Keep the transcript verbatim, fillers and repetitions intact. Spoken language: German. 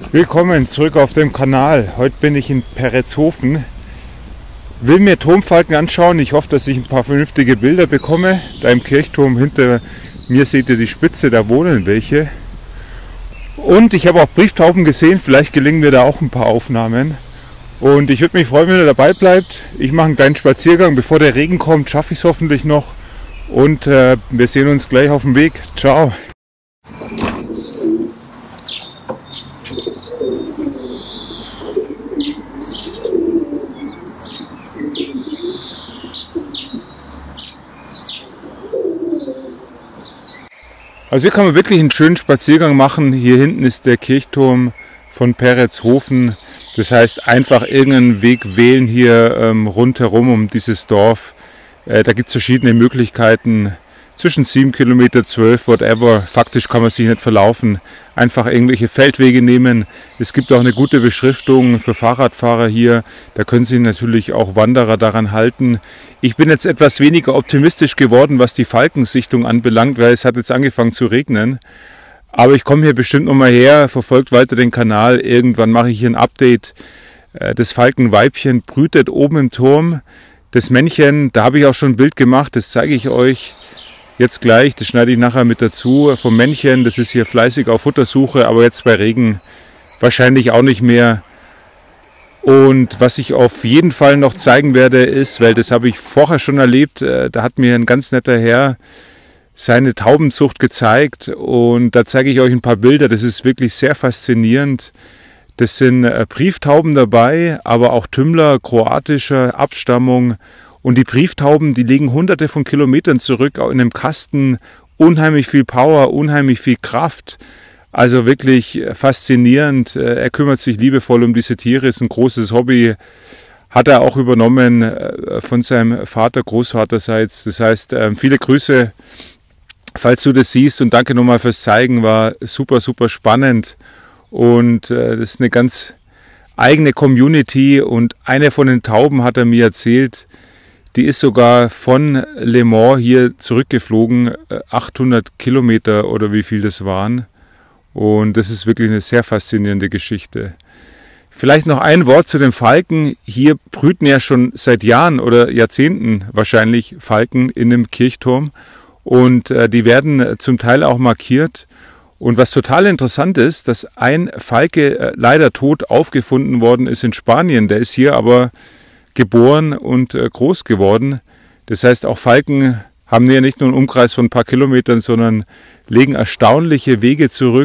Willkommen zurück auf dem Kanal. Heute bin ich in Peretshofen. Will mir Turmfalken anschauen. Ich hoffe, dass ich ein paar vernünftige Bilder bekomme. Da im Kirchturm hinter mir seht ihr die Spitze, da wohnen welche. Und ich habe auch Brieftauben gesehen. Vielleicht gelingen mir da auch ein paar Aufnahmen. Und ich würde mich freuen, wenn ihr dabei bleibt. Ich mache einen kleinen Spaziergang. Bevor der Regen kommt, schaffe ich es hoffentlich noch. Und äh, wir sehen uns gleich auf dem Weg. Ciao. Also hier kann man wirklich einen schönen Spaziergang machen. Hier hinten ist der Kirchturm von Peretshofen. Das heißt, einfach irgendeinen Weg wählen hier ähm, rundherum um dieses Dorf. Äh, da gibt es verschiedene Möglichkeiten. Zwischen sieben Kilometer, zwölf, whatever. Faktisch kann man sich nicht verlaufen. Einfach irgendwelche Feldwege nehmen. Es gibt auch eine gute Beschriftung für Fahrradfahrer hier. Da können sich natürlich auch Wanderer daran halten. Ich bin jetzt etwas weniger optimistisch geworden, was die Falkensichtung anbelangt, weil es hat jetzt angefangen zu regnen. Aber ich komme hier bestimmt nochmal her, verfolgt weiter den Kanal. Irgendwann mache ich hier ein Update. Das Falkenweibchen brütet oben im Turm. Das Männchen, da habe ich auch schon ein Bild gemacht, das zeige ich euch jetzt gleich. Das schneide ich nachher mit dazu. Vom Männchen, das ist hier fleißig auf Futtersuche, aber jetzt bei Regen wahrscheinlich auch nicht mehr. Und was ich auf jeden Fall noch zeigen werde ist, weil das habe ich vorher schon erlebt, da hat mir ein ganz netter Herr seine Taubenzucht gezeigt und da zeige ich euch ein paar Bilder, das ist wirklich sehr faszinierend. Das sind Brieftauben dabei, aber auch Tümmler kroatischer Abstammung und die Brieftauben, die legen hunderte von Kilometern zurück in einem Kasten, unheimlich viel Power, unheimlich viel Kraft. Also wirklich faszinierend. Er kümmert sich liebevoll um diese Tiere, ist ein großes Hobby. Hat er auch übernommen von seinem Vater, Großvaterseits. Das heißt, viele Grüße, falls du das siehst. Und danke nochmal fürs Zeigen, war super, super spannend. Und das ist eine ganz eigene Community. Und eine von den Tauben hat er mir erzählt, die ist sogar von Le Mans hier zurückgeflogen, achthundert Kilometer oder wie viel das waren. Und das ist wirklich eine sehr faszinierende Geschichte. Vielleicht noch ein Wort zu den Falken. Hier brüten ja schon seit Jahren oder Jahrzehnten wahrscheinlich Falken in dem Kirchturm. Und äh, die werden zum Teil auch markiert. Und was total interessant ist, dass ein Falke äh, leider tot aufgefunden worden ist in Spanien. Der ist hier aber geboren und äh, groß geworden. Das heißt, auch Falken haben hier nicht nur einen Umkreis von ein paar Kilometern, sondern legen erstaunliche Wege zurück.